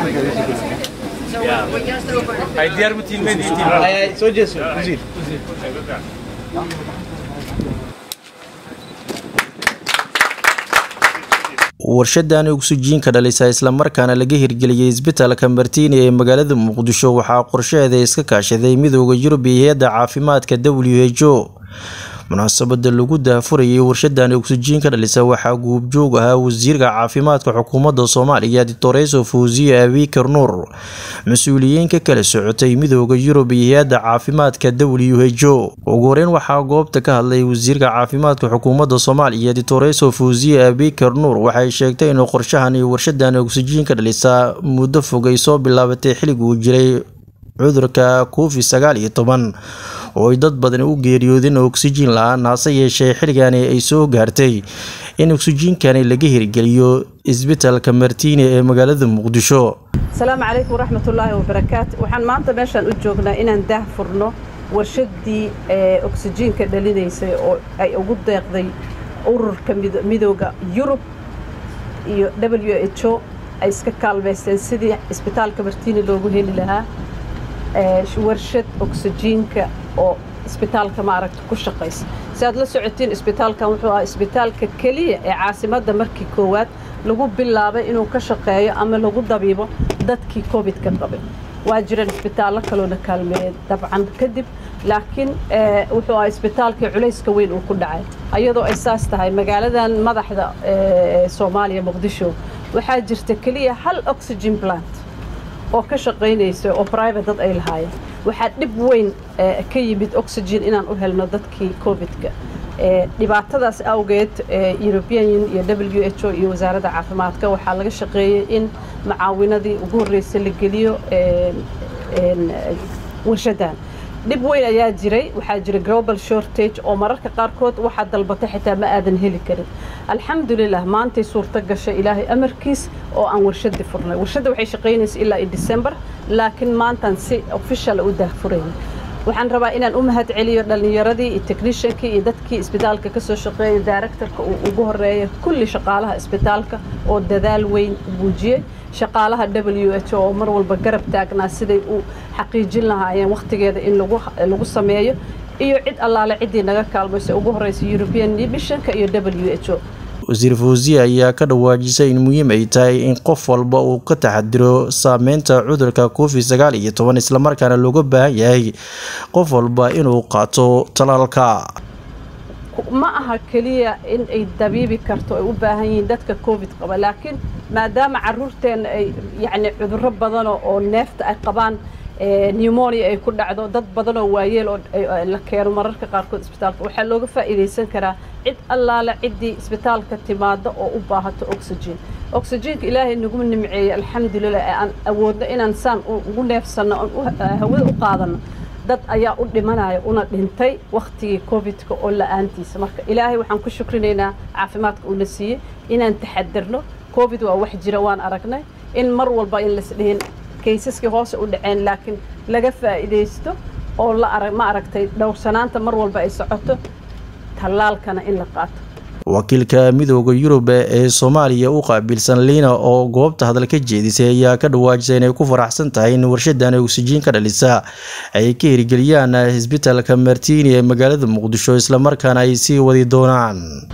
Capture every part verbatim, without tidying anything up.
Hay diyaar mu tihiin meediitiin ay soo jeeso wasiir warshadan oksijiinka dhalisa isla markaana laga hirgeliyay isbitaalka Martiini ee magaalada Muqdisho waxaa qorsheeda iska kaashaday midowga Yurub iyo hay'adda caafimaadka W H O. munaasabada lagu daafurayay warshadan oksijiinka dhalisa waxaa goobjoog ahaa wasiirka caafimaadka xukuumadda Soomaaliya Doctor Fawziya Abiykar Nuur, mas'uuliyiin ka kala socotay midowga Yurub iyo hay'adda caafimaadka W H O. ugu horeyn waxaa goobta ka hadlay wasiirka caafimaadka xukuumadda Soomaaliya Doctor Fawziya Abiykar Nuur waxay sheegtay in qorshahan warshadan oksijiinka dhalisa muddo fog ay soo bilaabatay xilligii uu jiray cudurka Covid sagaal iyo toban oo dad badan u geeriyoodeen oksijiin la'aan hase yeeshee xilligan ay soo gaartay in oksijiinkan laga hirgeliyo isbitaalka Martiini ee magaalada Muqdisho. Assalaamu calaykum waraxmatullaahi wabarakaatuh. waxaan maanta meeshan u joognaa inaan daahfurno warshadii oksijiinka dhalinaysay oo ay ugu deeqday ururka midowga Yurub iyo W H O ay iska kaalmeysteen sidii isbitaalka Martiini loogu heli lahaa warshad oksijiinka oo isbitaalka ma aragto ku shaqeysa. si aad la socotiin isbitaalkan wuxuu ahaa isbitaalka kaliya ee caasimadda markii koowaad lagu bilaabay inuu ka shaqeeyo ama lagu dabiibo dadkii Covid ka qabay. waa jireen isbitaallo kale oo kaalmeeyay dabcan kadib laakiin wuxuu ahaa isbitaalka culayska weyn uu ku dhacay ayadoo ay saas tahay magaaladan madaxda Soomaaliya Muqdisho waxaa jirta kaliya hal oxygen plant oo ka shaqeynayso oo private dad ay lahaayeen. waxaa dhib weyn ka yimid oxygen inaan u helno dadkii Covid-ka. dhibaatadaas awgeed European Union iyo W H O iyo wasaaradda caafimaadka waxaa laga shaqeeyay in macaawinadii ugu horeysay la geliyo warshadan. dhib weyn ayaa jiray waxaa jira global shortage oo mararka qaarkood waxa dalbatay xitaa ma aadan heli karin. alxamdulillah maanta suurta gashay ilaahay amarkiis oo aan warshad furnay. warshada waxay shaqeynaysaa ilaa December laakiin maanta si official u daahfurayay. waxaan rabaa inaan u mahad celiyo dhalinyaradii iyo techniciankii iyo dadkii isbitaalka ka soo shaqeeyay directorka uu ugu horeeyay kulli shaqaalaha isbitaalka oo dadaal weyn muujiyay. shaqaalaha W H O oo mar walba garab taagnaa siday u xaqiijin lahaayeen waqtigeeda in lagu lagu sameeyo iyo cid allaale cidii naga kaalmayso ugu horeysay European Union iyo W H O. wasiir Fawziya ayaa ka dhawaajisay in muhiim ay tahay in qof walba uu ka taxadiro saameynta cudurka Covid sagaal iyo toban isla markaana looga baahan yahay qof walba inuu qaato talaalka. ma aha kaliya in ay dabiibi karto ay u baahan yihiin dadka Covid qaba laakiin maadaama caruurteen ay yaani cudurro badan oo neefta ay qabaan pneumonia ay ku dhacdo dad badan oo waayeel oo la keeno mararka qaarkood isbitaalka waxaa looga faa'iideysan karaa cid allaale cidii isbitaalka timaado oo u baahato oxygen. oxygenka ilaahay nagu nimceeyay alxamdulillah aan awoodno inaan saan ugu neefsano hawada u qaadano. dad ayaa u dhimanaya una dhintay waqtigii Covid-ka oo la'aantiisa. marka ilaahay waxaan ku shukrinaynaa caafimaadka uu na siiyay inaan taxadirno. Covid waa wax jira waan aragnay in mar walba in la isdhihin kaysaskii hoos u dhaceen laakiin laga faa'iideysto oo la arag ma aragtay dhowrsanaanta mar walba ay socoto talaalkana in la qaato. wakiilka midowga Yurub ee Soomaaliya u qaabilsan Liina oo goobta hadal ka jeedisay ayaa ka dhawaajisay inay ku faraxsan tahay in warshadan oksijiinka dhalisa ay ka hirgeliyaan isbitaalka Martiini ee magaalada Muqdisho isla markaana ay sii wadi doonaan.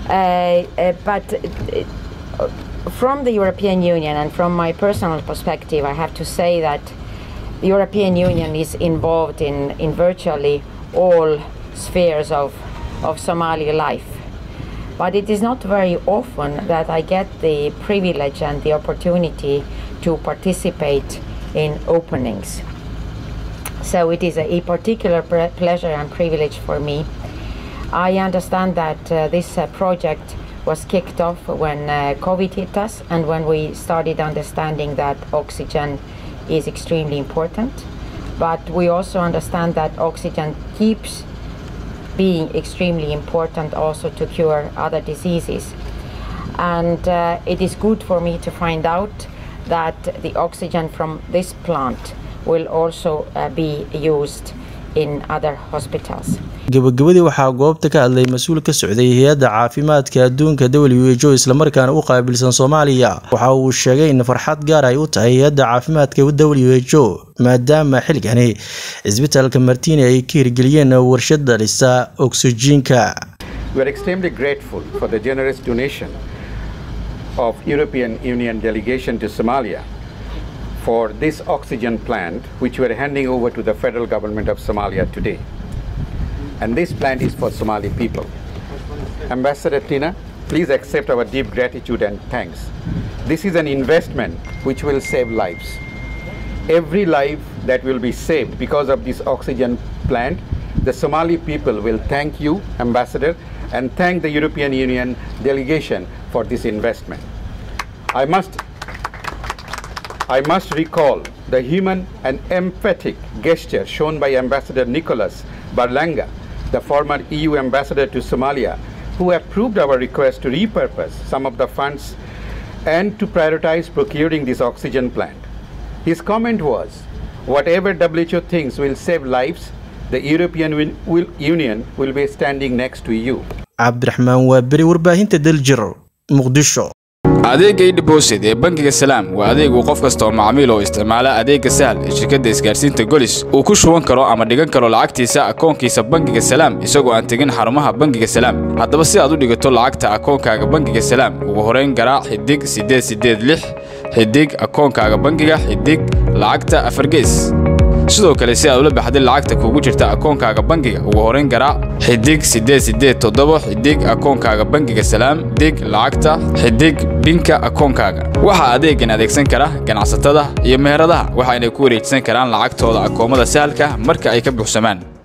From the European Union and from my personal perspective, I have to say that the European Union is involved in, in virtually all spheres of, of Somali life. But it is not very often that I get the privilege and the opportunity to participate in openings. So it is a, a particular pleasure and privilege for me. I understand that uh, this uh, project was kicked off when uh, Covid hit us and when we started understanding that oxygen is extremely important. But we also understand that oxygen keeps being extremely important also to cure other diseases. And uh, it is good for me to find out that the oxygen from this plant will also uh, be used in other hospitals. gabagabadii waxaa goobta ka hadlay mas'uul ka socday hay'adda caafimaadka adduunka W H O isla markaana u qaabilsan Soomaaliya waxa uu sheegay in farxad gaar ay u tahay hay'adda caafimaadka W H O maadaama xilligani isbitaalka Martini ay ka hirgeliyeen warshad dhalisa oksijiinka. We are extremely grateful for the generous donation of European Union delegation to Somalia for this oxygen plant, which we are handing over to the federal government of Somalia today. And this plant is for Somali people. Ambassador Tina, please accept our deep gratitude and thanks. This is an investment which will save lives. Every life that will be saved because of this oxygen plant, the Somali people will thank you, Ambassador, and thank the European Union delegation for this investment. I must, I must recall the human and emphatic gesture shown by Ambassador Nicholas Barlanga, the former E U ambassador to Somalia, who approved our request to repurpose some of the funds and to prioritize procuring this oxygen plant. His comment was, whatever W H O thinks will save lives, the European will, Union will be standing next to you. Abdirahman Wabri warbaahinta Daljir Muqdisho. adeega deposit ee bangiga Salaam waa adeeg uu qof kasta oo macaamiil oo isticmaala adeega Sahal ee shirkadda isgaarsiinta Golis uu ku shuban karo ama dhigan karo lacagtiisa akoonkiisa bangiga Salaam isagoo aan tagin xarumaha bangiga Salaam. Haddaba si aad u dhigato lacagta akoonkaaga bangiga Salaam ugu horeyn garaac xidig sideed sideed lix xidig akoonkaaga bangiga xidig lacagta afar gees. sidoo kale si aad ula baxday lacagta kugu jirta akoonkaaga bangiga ugu horeyn garaac xidig sideed sideed toddoba xidig akoonkaaga bangiga Salaam dig lacagta xidig binka akoonkaaga. waxa adeegan adeegsan kara ganacsatada iyo meheradaha waxayna ku wareejsan karaan lacagtooda akoomada Sahalka marka ay ka buuxsamaan.